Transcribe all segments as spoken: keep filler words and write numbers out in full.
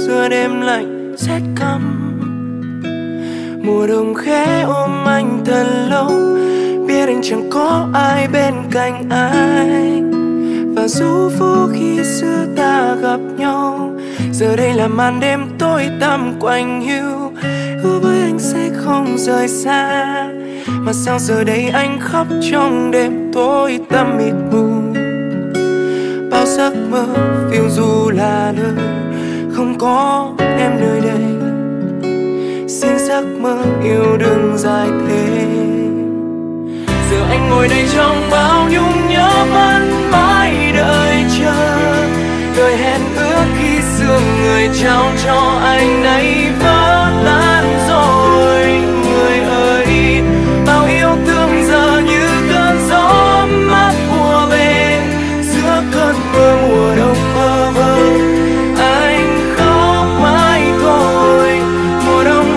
giữa đêm lạnh rét căm. Mùa đông khẽ ôm anh thật lâu, biết anh chẳng có ai bên cạnh anh. Và dù vô khi xưa ta gặp nhau, giờ đây là màn đêm tối tăm quạnh hiu. Hứa với anh sẽ không rời xa, mà sao giờ đây anh khóc trong đêm tối tăm mịt mù. Bao giấc mơ phiêu du là nơi không có em nơi đây. Xin giấc mơ yêu đừng dài thêm. Giờ anh ngồi đây trong bao nhung nhớ vẫn mãi đợi chờ. Lời hẹn ước khi xưa người trao cho anh nay vỡ tan rồi. Người ơi, bao yêu thương giờ như cơn gió mát ùa về giữa cơn mưa mùa đông mơ vơ. Anh khóc mãi thôi mùa đông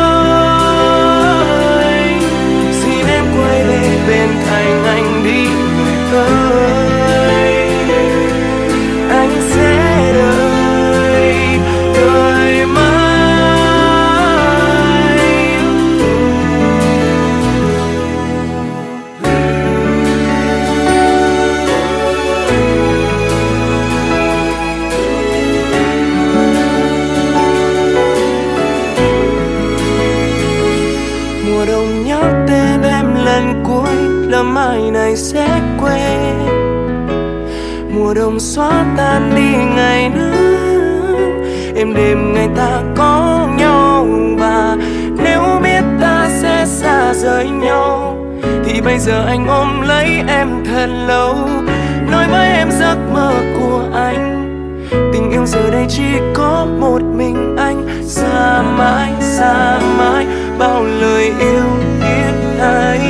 ơi, xin em quay về bên cạnh anh đi người ơi. Anh sẽ đợi, đợi mãi. Mùa đông nhắc tên em lần cuối là mai này sẽ quên. Mùa đông xóa tan đi ngày nắng, êm đêm ngày ta có nhau. Và nếu biết ta sẽ xa rời nhau, thì bây giờ anh ôm lấy em thật lâu, nói với em giấc mơ của anh. Tình yêu giờ đây chỉ có một mình anh, xa mãi xa mãi bao lời yêu thiết tha.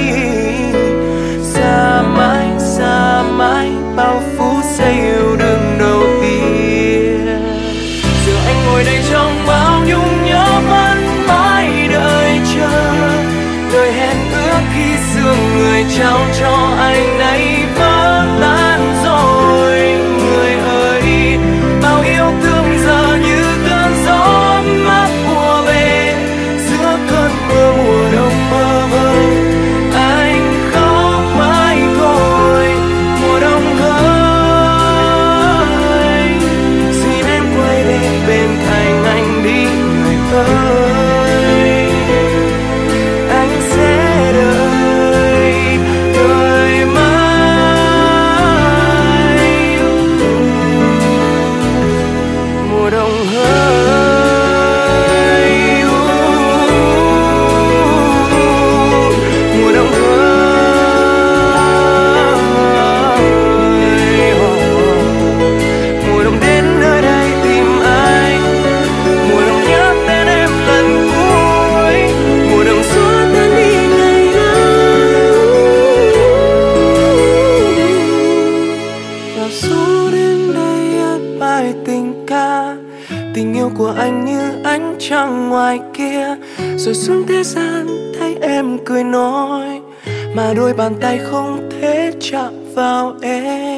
Xa mãi xa mãi bao phút giây yêu đương đầu tiên. Giờ anh ngồi đây trong bao nhung nhớ vẫn mãi đợi chờ. Lời hẹn ước khi xưa người trao cho anh nay vỡ tan rồi. Người ơi, bao yêu thương giờ như cơn gió mát ùa về giữa cơn mưa mùa đông mơ vơ. Anh khóc mãi thôi mùa đông ơi, xin em quay về bên cạnh anh đi người ơi. Anh sẽ đợi, đợi mãi. Mùa đông ơi, mùa đông ơi, mùa đông đến nơi đây tìm anh. Mùa đông nhắc tên em lần cuối, mùa đông xóa tan đi ngày nắng. Và số đến đây át bài tình ca, tình yêu của anh như ánh trăng ngoài kia. Rồi xuống thế gian thấy em cười nói, mà đôi bàn tay không thể chạm vào em.